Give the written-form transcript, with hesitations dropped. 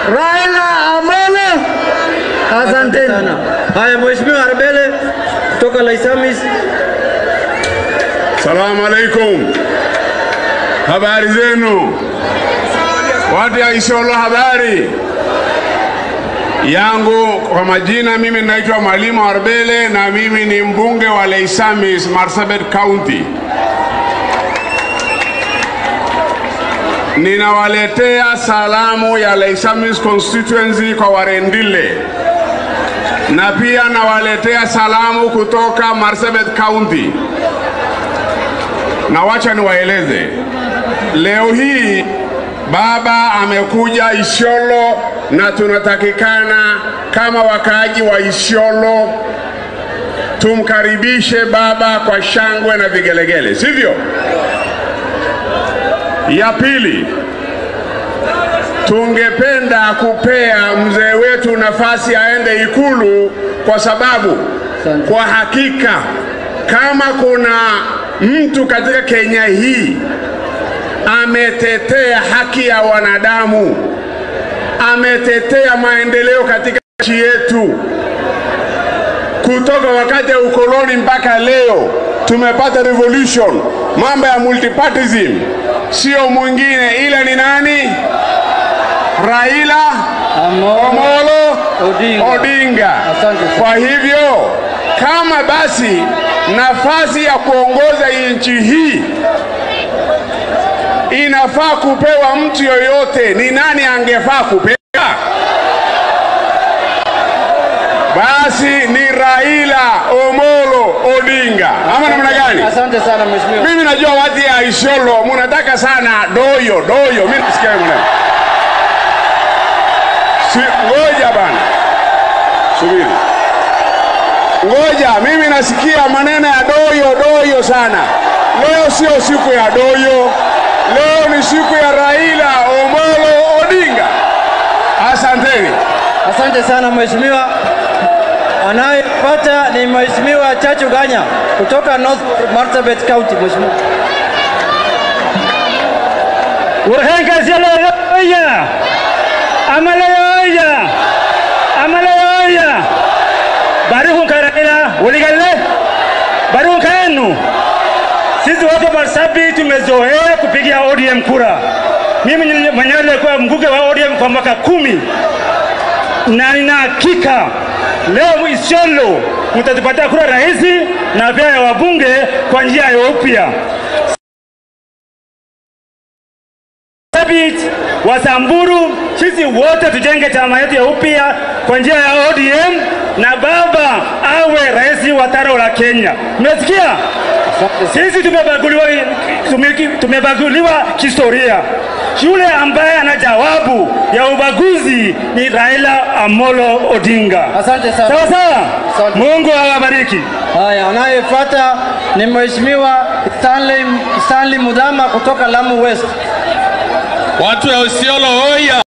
Raila Amolo. Asante sana. Haya, Mheshimiwa Arbele kutoka Laisamis. Salamu alaikum. Habari zenu? Watu ya Isiolo, habari yangu. Kwa majina mimi naitwa Mwalimu Arbele na mimi ni mbunge wa Laisamis, Marsabit County. Ninawaletea salamu ya Laisamis constituency kwa Warendile, na pia nawaletea salamu kutoka Marsabit County. Na wacha niwaeleze, leo hii baba amekuja Isiolo na tunatakikana kama wakaaji wa Isiolo tumkaribishe baba kwa shangwe na vigelegele, sivyo? Ya pili, tungependa kupea mzee wetu nafasi aende Ikulu, kwa sababu kwa hakika kama kuna mtu katika Kenya hii ametetea haki ya wanadamu, ametetea maendeleo katika nchi yetu, kutoka wakati wa ukoloni mpaka leo tumepata revolution, mambo ya multipartyism, sio mwingine ila ni nani? Raila Amolo Odinga. Kwa hivyo kama basi nafasi ya kuongoza nchi hii inafaa kupewa mtu yoyote, ni nani angefaa kupewa? Basi ni Raila Amolo Odinga. Ama namna gani? Asante sana Mheshimiwa. Mimi najua watu ya Isiolo mnataka sana doyo. Mimi nasikia mwana. Ngoja bana. Subiri. Ngoja, mimi nasikia maneno ya doyo sana. Leo sio siku ya doyo. Leo ni siku ya Raila Amolo Odinga. Asanteni. Asante sana Mheshimiwa. Anayefuata ni Mheshimiwa Chachu Ganya kutoka North Marsabit County. Mheshimiwa. Urhenga zeleya. Amalaya. Barihu Raila, uligalle. Barihu kanu. Sisi watu wa Marsabit tumezoea kupigia ODM kura. Mimi mwenyewe nilikuwa mbunge wa ODM kwa mwaka 10. Na nina hakika leo Isiolo mtatupatia kura rahisi na pia ya wabunge kwa njia ya upya. Marsabit, Wasamburu, sisi wote tujenge chama yetu ya upya kwa njia ya ODM na baba awe rais wa tano la Kenya. Mmesikia? Sisi tumebaguliwa kihistoria. Yule ambaye ana jawabu ya ubaguzi ni Raila Amolo Odinga. Asante sana. Sawa. Mungu awabariki. Haya, anayefuata ni Mheshimiwa Stanley Mudama kutoka Lamu West. Watu ya Isiolo hoya.